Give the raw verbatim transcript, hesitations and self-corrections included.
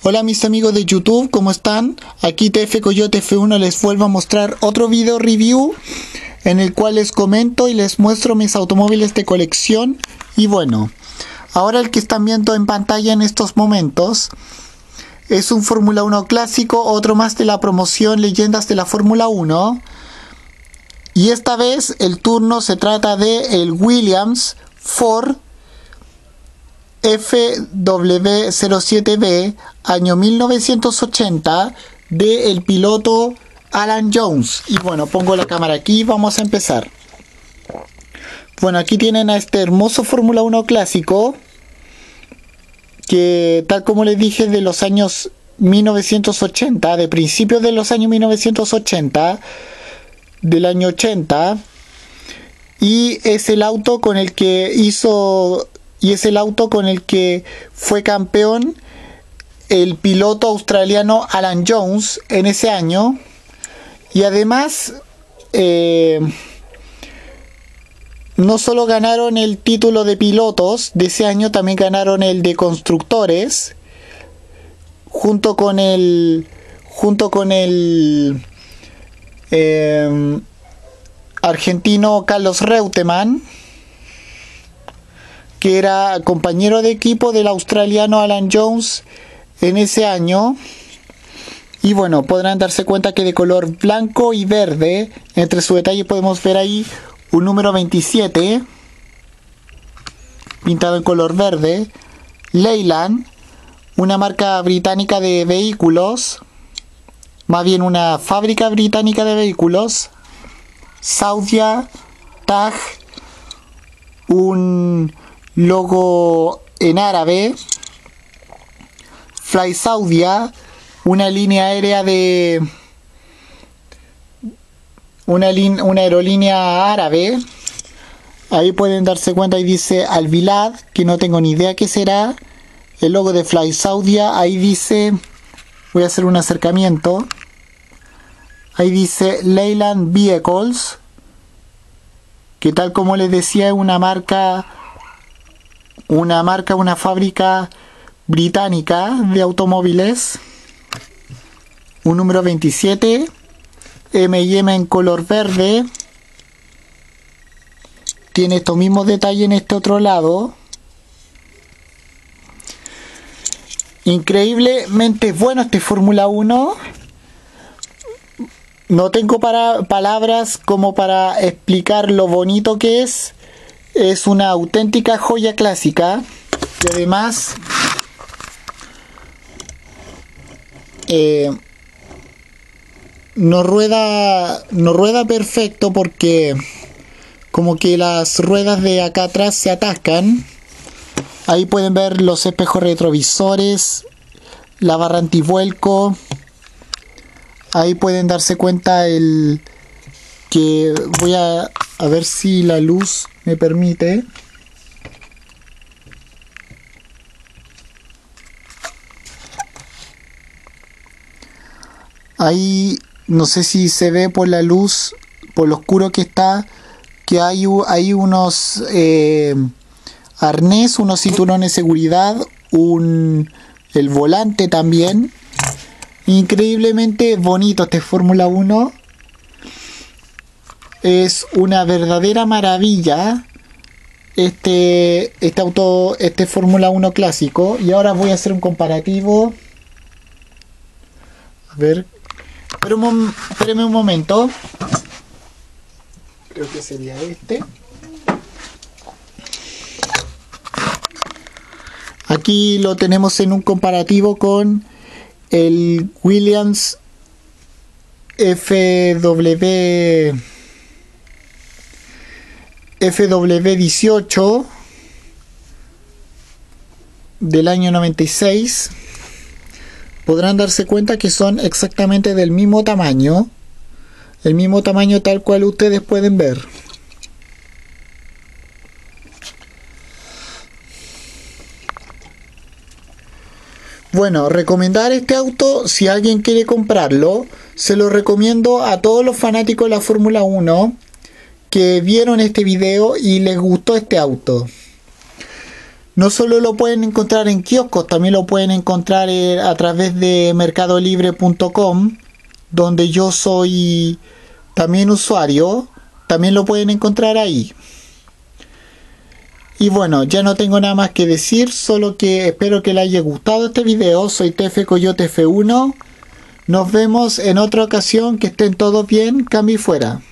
Hola mis amigos de YouTube, ¿cómo están? Aquí T F Coyote F uno les vuelvo a mostrar otro video review en el cual les comento y les muestro mis automóviles de colección. Y bueno, ahora el que están viendo en pantalla en estos momentos es un Fórmula uno clásico, otro más de la promoción Leyendas de la Fórmula uno. Y esta vez el turno se trata de el Williams Ford F W cero siete B año mil novecientos ochenta de el piloto Alan Jones. Y bueno, pongo la cámara aquí, vamos a empezar. Bueno, aquí tienen a este hermoso Fórmula uno clásico que, tal como les dije, de los años mil novecientos ochenta, de principios de los años mil novecientos ochenta, del año ochenta, y es el auto con el que hizo y es el auto con el que fue campeón el piloto australiano Alan Jones en ese año. Y además eh, no solo ganaron el título de pilotos de ese año, también ganaron el de constructores junto con el junto con el eh, argentino Carlos Reutemann, que era compañero de equipo del australiano Alan Jones en ese año. Y bueno, podrán darse cuenta que de color blanco y verde, entre su detalle podemos ver ahí un número veintisiete pintado en color verde. Leyland, una marca británica de vehículos, más bien una fábrica británica de vehículos. Saudia, Tag, un logo en árabe. Fly Saudia, una línea aérea de una, una aerolínea árabe. Ahí pueden darse cuenta y dice Al Bilad, que no tengo ni idea qué será. El logo de Fly Saudia, ahí dice, voy a hacer un acercamiento, ahí dice Leyland Vehicles, que tal como les decía es una marca una marca, una fábrica británica de automóviles. Un número veintisiete, M y M en color verde. Tiene estos mismos detalles en este otro lado. Increíblemente bueno este Fórmula uno. No tengo para, palabras como para explicar lo bonito que es. Es una auténtica joya clásica. Y además eh, no rueda no rueda perfecto, porque como que las ruedas de acá atrás se atascan. Ahí pueden ver los espejos retrovisores, la barra antivuelco. Ahí pueden darse cuenta el que voy a, a ver si la luz me permite. Ahí no sé si se ve por la luz, por lo oscuro que está, que hay, hay unos eh, arnés, unos cinturones de seguridad, un, el volante también. Increíblemente bonito este Fórmula uno. Es una verdadera maravilla este, este auto, este Fórmula uno clásico. Y ahora voy a hacer un comparativo. A ver, espérame un, espérame un momento. Creo que sería este. Aquí lo tenemos en un comparativo con el Williams F W F W dieciocho del año noventa y seis. Podrán darse cuenta que son exactamente del mismo tamaño, el mismo tamaño tal cual ustedes pueden ver. Bueno, recomendar este auto, si alguien quiere comprarlo, se lo recomiendo a todos los fanáticos de la Fórmula uno que vieron este video y les gustó este auto. No solo lo pueden encontrar en kioscos, también lo pueden encontrar eh, a través de mercado libre punto com, donde yo soy también usuario. También lo pueden encontrar ahí. Y bueno, ya no tengo nada más que decir, solo que espero que les haya gustado este video. Soy T F Coyote F uno. Nos vemos en otra ocasión. Que estén todos bien. Cami fuera.